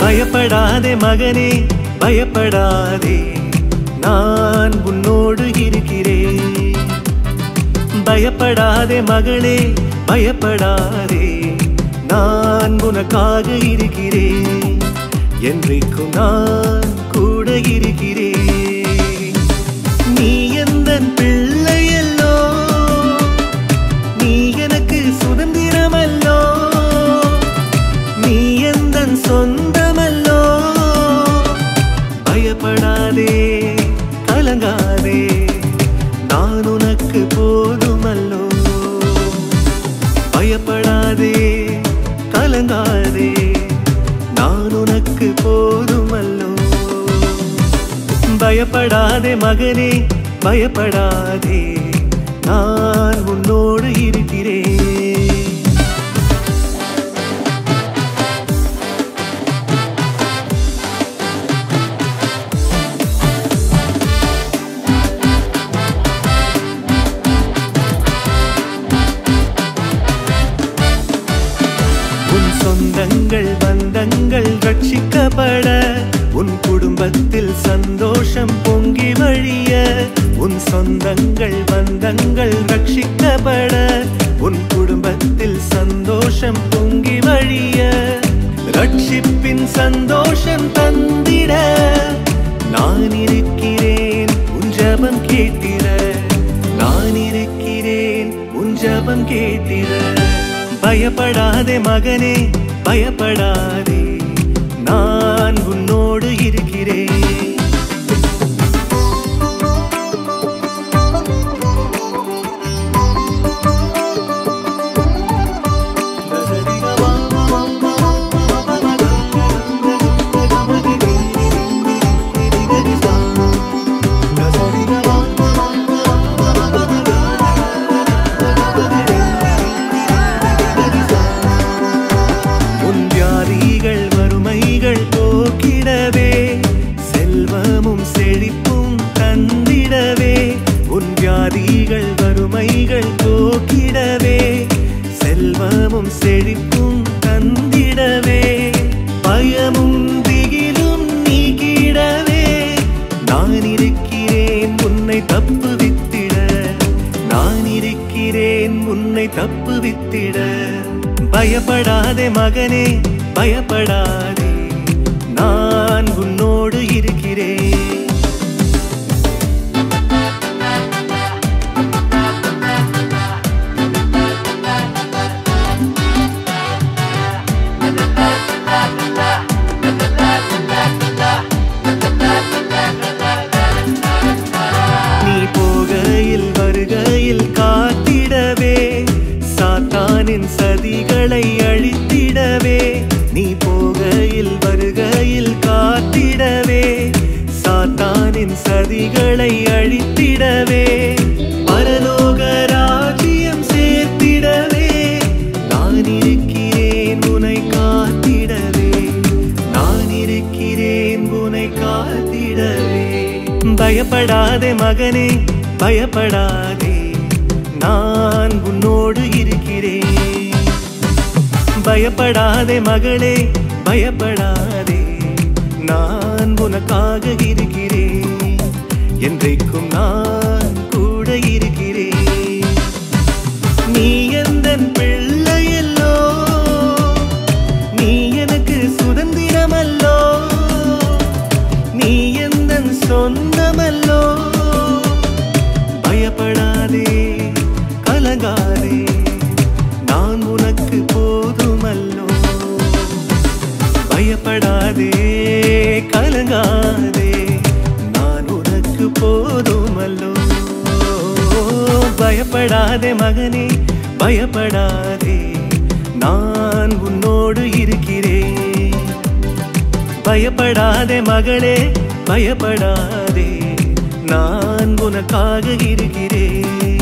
பயப்படாதே மகனே பயப்படாதே, நான் உன்னோடு இருக்கிறேன். பயப்படாதே மகளே பயப்படாதே, நான் உனக்காக இருக்கிறேன். என்றைக்கும் நான் கூட இருக்கிறேன். நீ எந்தன் பிள்ளையல்லோ, நீ எனக்கு சுதந்திரமல்லோ, நீ எந்தன் சொந்தமல்லோ. பயப்படாதே கலங்காதே, நான் உனக்கு போதுமல்லோ. பயப்படாதே கலங்காதே, நான் உனக்கு போதுமல்லோ. பயப்படாதே மகனே பயப்படாதே, நான் உன்னோடு இருக்கிறேன். சொந்தங்கள் பந்தங்கள் ரட்சிக்கப்பட, உன் குடும்பத்தில் சந்தோஷம் பொங்கி வழிய. உன் சொந்தங்கள் பந்தங்கள் ரட்சிக்கப்பட, உன் குடும்பத்தில் சந்தோஷம் பொங்கி வழிய. ரட்சிப்பின் சந்தோஷம் தந்திட நான் இருக்கிறேன், உன் ஜெபம் கேட்டிட. நான் இருக்கிறேன், உன் ஜெபம் கேட்டிட. பயப்படாதே மகனே பயப்படாதே, நான் உன்னோடு இருக்கிறேன். செல்வமும் செழிப்பும் தந்திடவே, உன் வியாதிகள் வறுமைகள் போக்கிடவே. செல்வமும் செழிப்பும் தந்திடவே, பயமும் திகிலும் நீக்கிடவே. நான் இருக்கிறேன் உன்னை தப்புவித்திட, நான் இருக்கிறேன் உன்னை தப்புவித்திட. பயப்படாதே மகனே பயப்படாதே, நான் உன்னோடு இருக்கிறேன். நீ போகையில் வருகையில் காத்திடவே, சாத்தானின் சதிகளை அழித்திடவே. நீ போகையில் வருகையில் காத்திடவே, சாத்தானின் சதிகளை அழித்திடவே. பரலோக ராஜ்யம் சேர்த்திடவே, நான் இருக்கிறேன் உன்னை காத்திடவே. நான் இருக்கிறேன் உன்னை காத்திடவே. பயப்படாதே மகனே பயப்படாதே, நான் உன்னோடு இருக்கிறேன். பயப்படாதே மகளே பயப்படாதே, நான் உனக்காக இருக்கிறேன். என்றைக்கும் நான் கூட இருக்கிறேன். நீ எந்தன் பிள்ளையல்லோ, நீ எனக்கு சுதந்திரமல்லோ, நீ எந்தன் சொந்தமல்லோ. பயப்படாதே கலங்காதே, நான் உனக்கு போதுமல்லோ. பயப்படாதே கலங்காதே, நான் உனக்கு போதுமல்லோ. பயப்படாதே மகனே பயப்படாதே, நான் உன்னோடு இருக்கிறேன். பயப்படாதே மகளே பயப்படாதே, நான் உனக்காக இருக்கிறேன்.